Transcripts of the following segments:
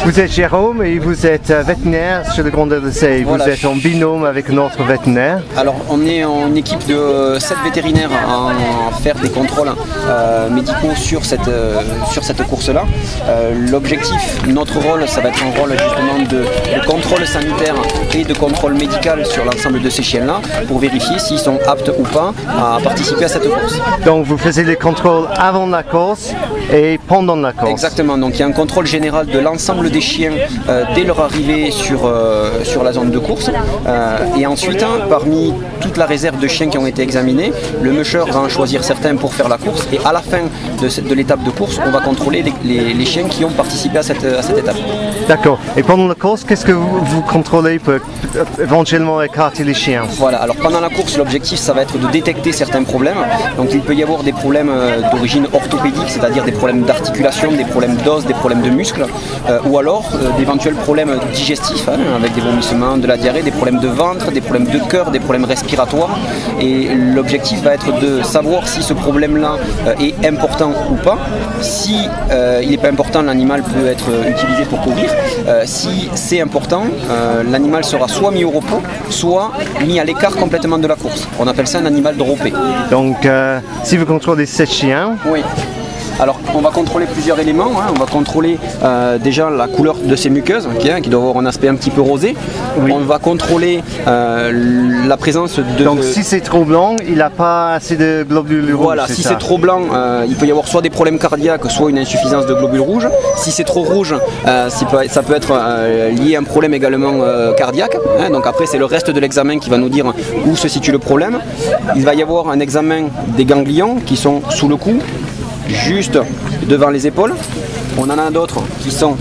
Vous êtes Jérôme et vous êtes vétérinaire chez le Grand LEC. Vous Voilà. êtes en binôme avec notre vétérinaire. Alors on est en équipe de 7 vétérinaires à faire des contrôles médicaux sur cette course-là. L'objectif, notre rôle, ça va être un rôle justement de contrôle sanitaire et de contrôle médical sur l'ensemble de ces chiens-là pour vérifier s'ils sont aptes ou pas à participer à cette course. Donc vous faisiez les contrôles avant la course et pendant la course. Exactement, donc il y a un contrôle général de l'ensemble des chiens dès leur arrivée sur la zone de course. Et ensuite, parmi toute la réserve de chiens qui ont été examinés, le musher va en choisir certains pour faire la course. Et à la fin de l'étape de course, on va contrôler les chiens qui ont participé à cette étape. D'accord. Et pendant la course, qu'est-ce que vous contrôlez pour éventuellement écarter les chiens? Voilà, alors pendant la course, l'objectif, ça va être de détecter certains problèmes. Donc il peut y avoir des problèmes d'origine orthopédique, c'est-à-dire des problèmes d'articulation, des problèmes d'os, des problèmes de muscles, ou alors d'éventuels problèmes digestifs, avec des vomissements, de la diarrhée, des problèmes de ventre, des problèmes de cœur, des problèmes respiratoires. Et l'objectif va être de savoir si ce problème-là est important ou pas. Si il n'est pas important, l'animal peut être utilisé pour courir. Si c'est important, l'animal sera soit mis au repos, soit mis à l'écart complètement de la course. On appelle ça un animal droppé. Donc si vous contrôlez 7 chiens, Oui. Alors on va contrôler plusieurs éléments, on va contrôler déjà la couleur de ses muqueuses qui doit avoir un aspect un petit peu rosé. Oui. On va contrôler la présence de... donc si c'est trop blanc, il n'a pas assez de globules rouges. Voilà, si c'est trop blanc, il peut y avoir soit des problèmes cardiaques, soit une insuffisance de globules rouges. Si c'est trop rouge, ça peut être lié à un problème également cardiaque. Donc après c'est le reste de l'examen qui va nous dire où se situe le problème. Il va y avoir un examen des ganglions qui sont sous le cou, juste devant les épaules. On en a d'autres qui sont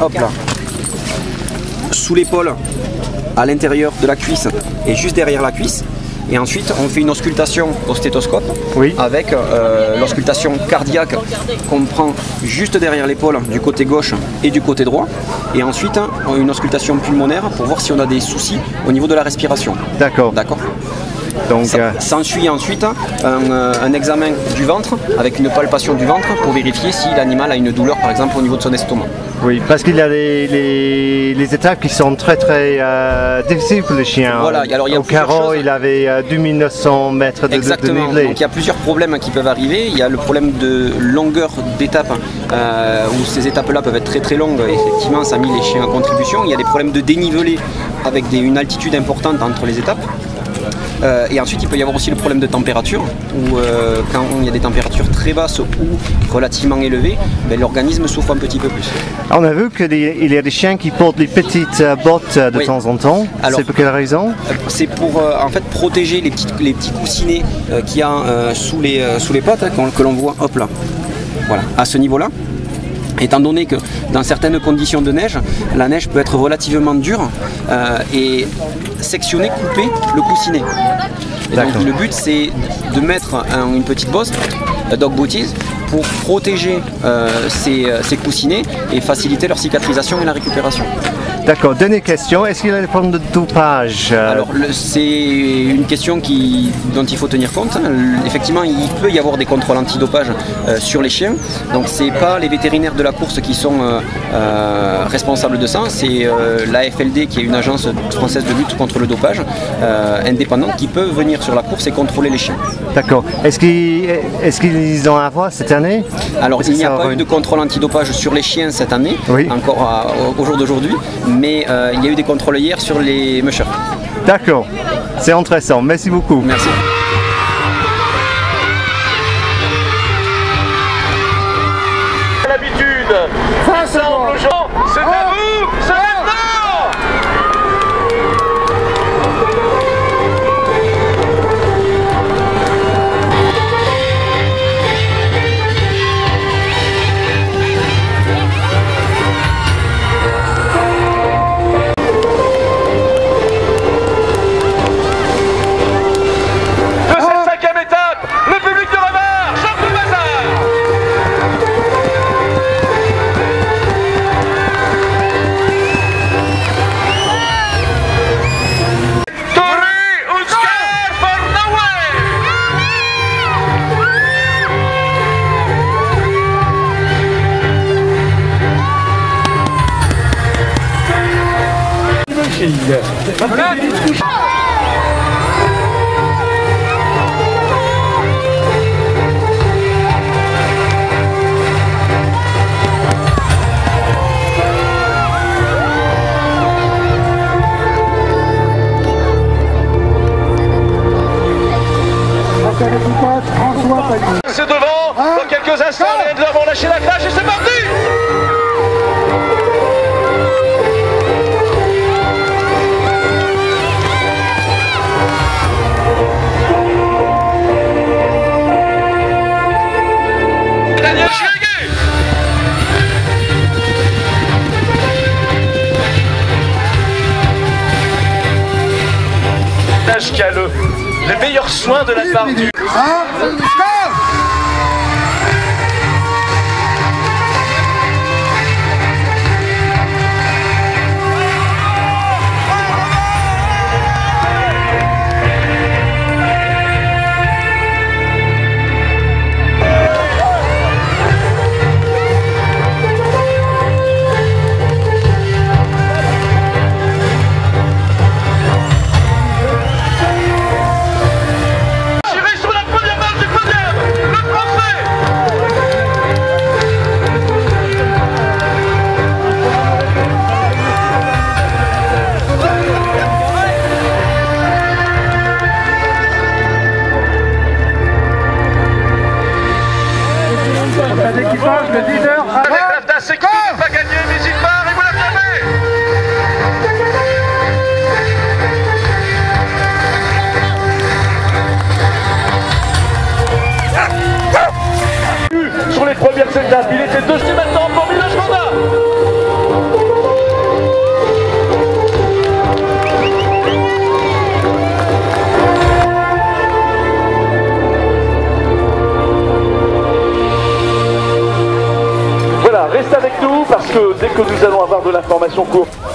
sous l'épaule, à l'intérieur de la cuisse et juste derrière la cuisse. Et ensuite on fait une auscultation au stéthoscope, Oui. avec l'auscultation cardiaque qu'on prend juste derrière l'épaule du côté gauche et du côté droit. Et ensuite une auscultation pulmonaire pour voir si on a des soucis au niveau de la respiration. D'accord. D'accord. Donc S'ensuit ensuite un examen du ventre avec une palpation du ventre pour vérifier si l'animal a une douleur par exemple au niveau de son estomac. oui, parce qu'il y a les étapes qui sont très difficiles pour les chiens. Voilà, alors il y a Au plusieurs carreau, choses. il avait 2900 mètres de Exactement, dénivelé. donc il y a plusieurs problèmes qui peuvent arriver. Il y a le problème de longueur d'étape où ces étapes-là peuvent être très très longues. Effectivement, ça a mis les chiens en contribution. Il y a des problèmes de dénivelé avec une altitude importante entre les étapes. Et ensuite il peut y avoir aussi le problème de température où quand il y a des températures très basses ou relativement élevées, l'organisme souffre un petit peu plus. On a vu qu'il y a des chiens qui portent des petites bottes de Oui. temps en temps. Alors- C'est pour quelle raison? C'est pour en fait protéger les petits coussinets qu'il y a sous les pattes que l'on voit voilà, à ce niveau-là. Étant donné que dans certaines conditions de neige, la neige peut être relativement dure et sectionner, couper le coussinet. Et donc D'accord. le but c'est de mettre une petite bosse, dog booties, pour protéger ces coussinets et faciliter leur cicatrisation et la récupération. D'accord, dernière question, est-ce qu'il y a des problèmes de dopage? Alors c'est une question dont il faut tenir compte. Effectivement, il peut y avoir des contrôles antidopage sur les chiens. Donc c'est pas les vétérinaires de la course qui sont responsables de ça, c'est l'AFLD qui est une agence française de lutte contre le dopage indépendante qui peut venir sur la course et controller les chiens. D'accord. Est-ce qu'ils ont à voir cette année? Alors Est-ce que il n'y a ça pas aura eu de contrôle antidopage sur les chiens cette année, Oui. encore au jour d'aujourd'hui, mais il y a eu des contrôles hier sur les mushers. D'accord, c'est intéressant, merci beaucoup. Merci. L'habitude, ensemble aux gens, c'est à vous, c'est maintenant. De cette cinquième étape, le public de Revard, Jean-Paul Bazar. Racing. C'est devant, dans quelques instants, les Handlers vont lâcher la crash et c'est parti. Daniel Schwege. Qui a les meilleurs soins de la part du... L'équipage, le leader, Avec la c'est qui va gagner, mais il part et vous l'avez. Sur les premières étapes, il était deuxième maintenant pour Miloš Honda. Voilà, reste avec nous parce que dès que nous allons avoir de l'information courte.